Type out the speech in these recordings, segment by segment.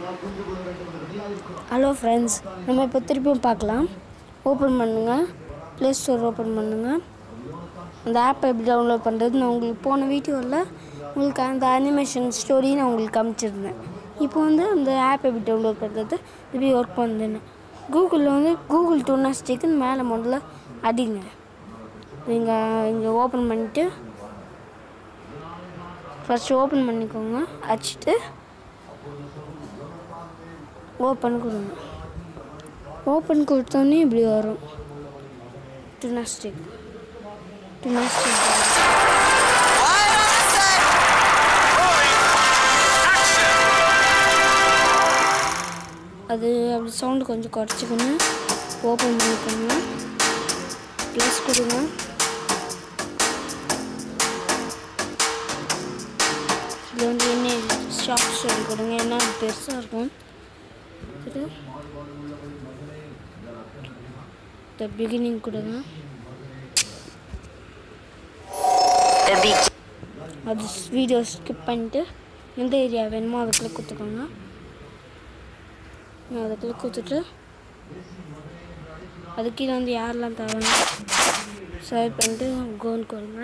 Hello friends, நம்ம இப்போ திருப்பியும் பார்க்கலாம். ஓப்பன் பண்ணுங்கள், ப்ளே ஸ்டோர் ஓப்பன் பண்ணுங்கள். அந்த ஆப்பை எப்படி டவுன்லோட் பண்ணுறது நான் உங்களுக்கு போன வீடியோவில் உங்களுக்கு அந்த அனிமேஷன் ஸ்டோரி நான் உங்களுக்கு காமிச்சிருந்தேன். இப்போ அந்த ஆப் எப்படி டவுன்லோட் பண்ணுறது இப்படி ஒர்க் பண்ணுதுன்னு கூகுளில் கூகுள் டூர்னாஸ்டிக்குன்னு மேலே முதல்ல அடிங்க. இங்கே ஓப்பன் பண்ணிவிட்டு ஃபஸ்ட்டு ஓப்பன் பண்ணிக்கோங்க. அடிச்சுட்டு ஓப்பன் கொடுங்க. ஓப்பன் கொடுத்தோன்னே இப்படி வரும் டூர்னாஸ்டிக். அது அப்படி சவுண்டு கொஞ்சம் குறைச்சிக்கணும். ஓப்பன் பண்ணிக்கோங்க, ப்ளஸ் கொடுங்க. இதில் என்ன ஷார்ட் ஸ்டோரி கொடுங்க, ஏன்னா அது பெருசாக இருக்கும். த பிகினிங் கொடுங்க. அது வீடியோ ஸ்கிப் பண்ணிட்டு எந்த ஏரியா வேணுமோ அதுக்குள்ளே கொடுத்துக்கோங்க. அதுக்குள்ளே கொடுத்துட்டு அது கீழே யாரெல்லாம் தராங்க செலக்ட் பண்ணிட்டு கோன் கொடுங்க.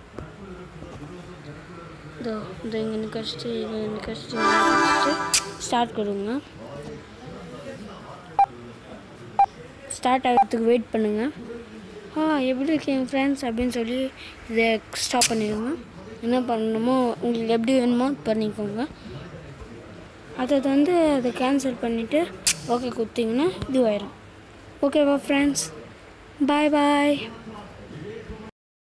இங்கே கஷ்டம் ஸ்டார்ட் கொடுங்க. ஸ்டார்ட் ஆகிறதுக்கு வெயிட் பண்ணுங்கள். எப்படி இருக்கீங்க ஃப்ரெண்ட்ஸ் அப்படின்னு சொல்லி இதை ஸ்டாப் பண்ணிடுங்க. என்ன பண்ணணுமோ உங்களுக்கு எப்படி வேணுமோ பண்ணிக்கோங்க. அதை அதை கேன்சல் பண்ணிவிட்டு ஓகே கொடுத்தீங்கன்னா இதுவாயிடும். ஓகேவா ஃப்ரெண்ட்ஸ்? பாய்.